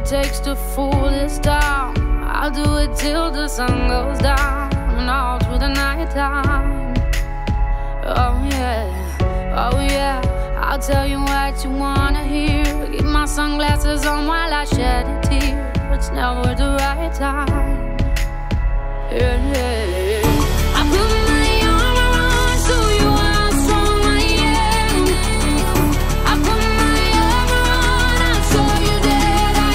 takes to fool this town. I'll do it till the sun goes down and all through the night time. Oh yeah, oh yeah, I'll tell you what you wanna hear. Keep my sunglasses on while I shed a tear. It's never the right time. Yeah, yeah. I put my arm around, show you how strong I am. I put my arm around, I'll show you that I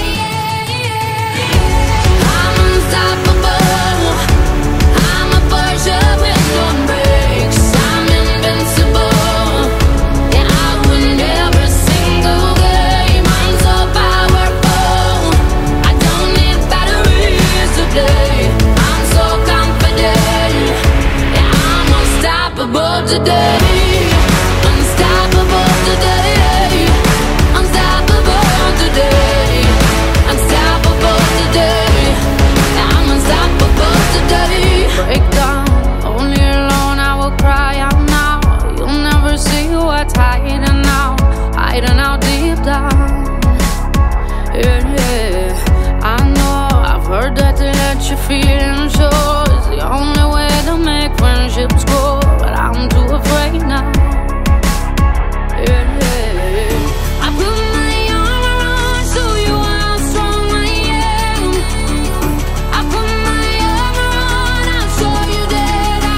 am. I'm unstoppable. I'm a Porsche with no brakes. I'm invincible. Yeah, I win every single game. I'm so powerful. I don't need batteries to play. I'm so confident. Yeah, I'm unstoppable today. Unstoppable today. Unstoppable today. Unstoppable today. Yeah, I'm unstoppable today. Break down, only alone I will cry out now. You'll never see what's hiding out, hiding out deep down. Yeah, yeah, I know, I've heard that to let you feel and show is the only way to make friendships grow, but I'm too afraid now. Yeah, yeah, I put my arm around, show you how strong I am. I put my arm around, I'll show you that I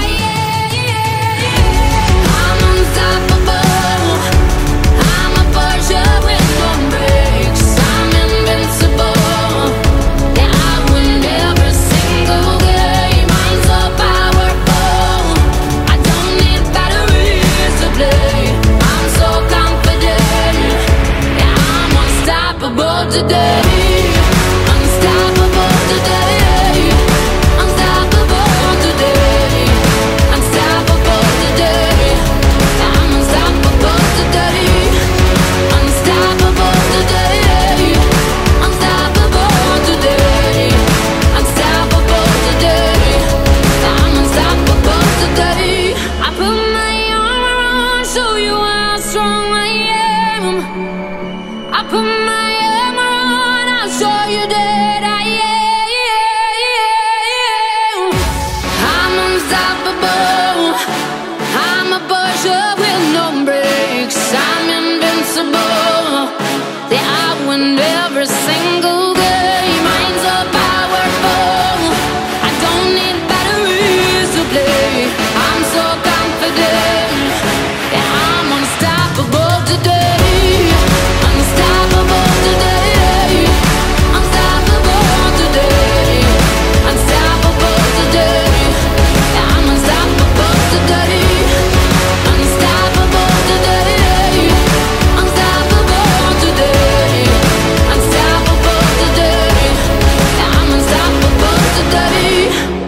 am. I'm unstoppable. I'm a Porsche with no brakes. I'm invincible. Yeah, I win every single game. I'm so powerful. I don't need batteries to play. I'm so confident. Yeah, I'm unstoppable today. Unstoppable today. Unstoppable today. Unstoppable today. Yeah, I'm unstoppable today. Unstoppable today. Unstoppable today. Unstoppable today. Yeah, I'm unstoppable today. I put my arm around, show you how strong I am. I put my arm around, I'll show you that I am. I'm unstoppable. I'm a Porsche with no brakes. I'm invincible. Yeah, I win every single game. I'm so powerful. I don't need batteries to play. I'm so confident. Yeah, I'm unstoppable today. Unstoppable today. Unstoppable today. Unstoppable today. Yeah, I'm unstoppable today. Unstoppable today. Unstoppable today. Unstoppable today. Yeah, I'm unstoppable today.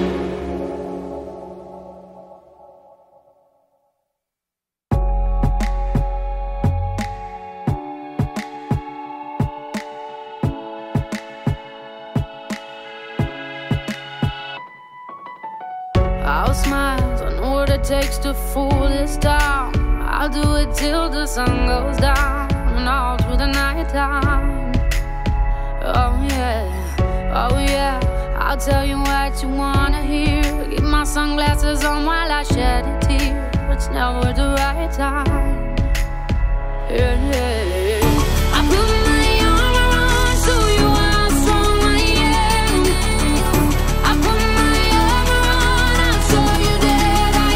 I'll smile, I know what it takes to fool this town. I'll do it till the sun goes down and all through the night time. Oh yeah, oh yeah, I'll tell you what you wanna hear. Keep my sunglasses on while I shed a tear. It's never the right time. Yeah, yeah, I put my arm around, show you how strong I am. I put my arm around, I'll show you that I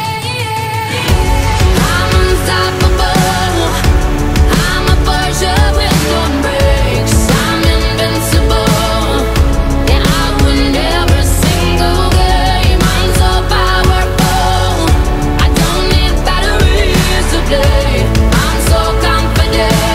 am. I'm unstoppable. I'm a Porsche with no brakes. I'm invincible. Yeah, I win every single game. I'm so powerful. I don't need batteries to play. I'm so confident.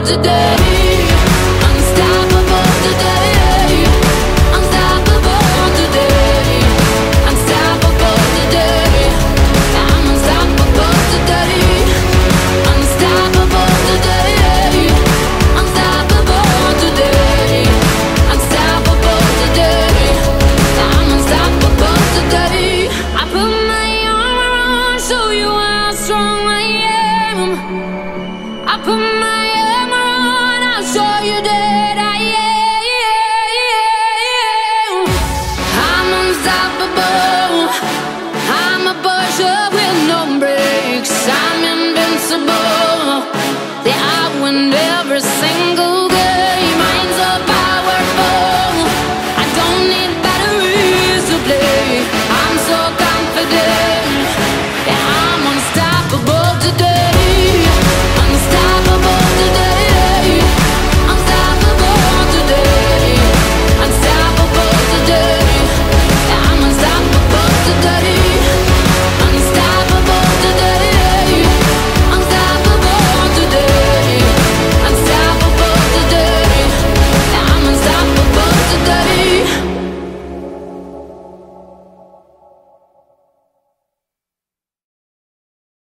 today. Unstoppable today. Unstoppable today. Unstoppable today. I'm unstoppable today. Unstoppable today. Unstoppable today. Unstoppable today. I'm unstoppable today. I put my armor on, show you how strong I am. I put my